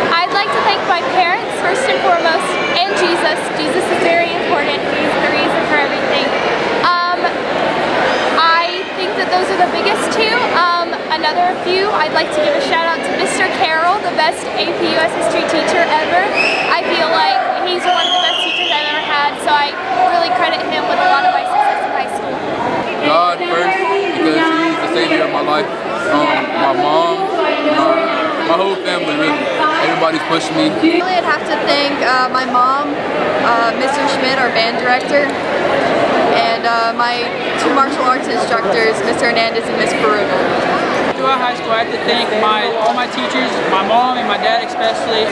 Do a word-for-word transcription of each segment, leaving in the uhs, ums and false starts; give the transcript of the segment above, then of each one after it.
I'd like to thank my parents first and foremost, and Jesus. Jesus is very important. He's the reason for everything. Um, I think that those are the biggest two. Um, another few, I'd like to give a shout out to Mister Carroll, the best A P U S history teacher ever. I feel like he's one of the best teachers I've ever had, so I really credit him with a lot of my success in high school. God first, because he's the savior of my life. Um, my mom, my, my whole family, really. Everybody's pushing me. Really, I'd have to thank uh, my mom, uh, Mister Schmidt, our band director, and uh, my two martial arts instructors, Mister Hernandez and Miss Baruna. Throughout high school, I have to thank my all my teachers, my mom and my dad especially.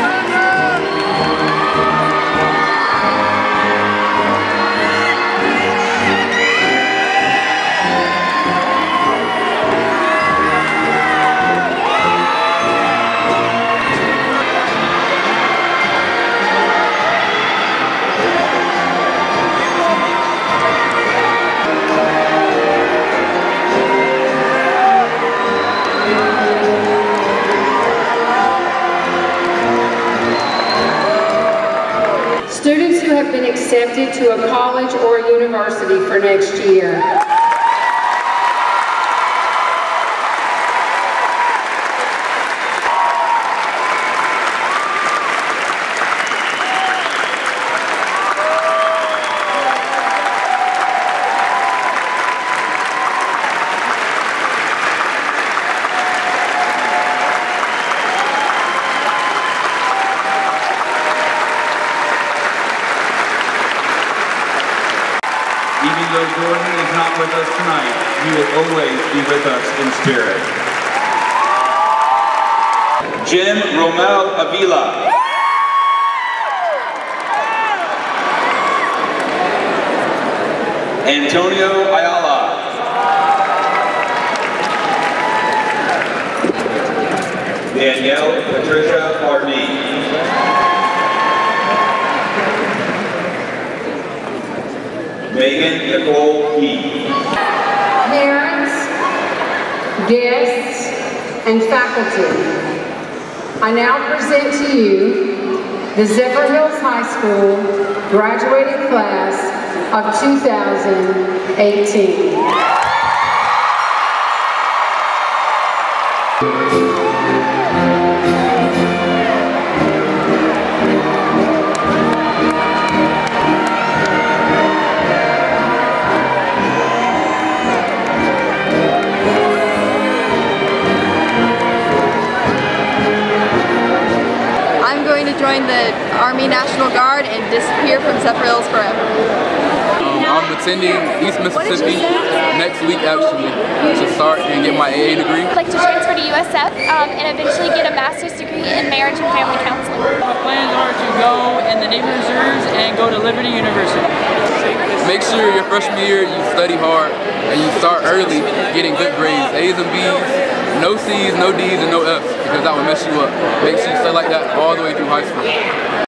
Students who have been accepted to a college or a university for next year. Even though Jordan is not with us tonight, he will always be with us in spirit. Jim Romel Avila. Antonio Ayala. Danielle Patricia Pardee. Megan Nicole Key. Parents, guests, and faculty, I now present to you the Zephyrhills High School graduating class of two thousand eighteen. Join the Army National Guard and disappear from Zephyrhills forever. Um, I'm attending East Mississippi next week actually to start and get my A A degree. I'd like to transfer to U S F um, and eventually get a master's degree in marriage and family counseling. My plans are to go in the Navy Reserves and go to Liberty University. Make sure your freshman year you study hard and you start early getting good grades, A's and B's. No C's, no D's, and no F's, because that will mess you up. Make sure you stay like that all the way through high school.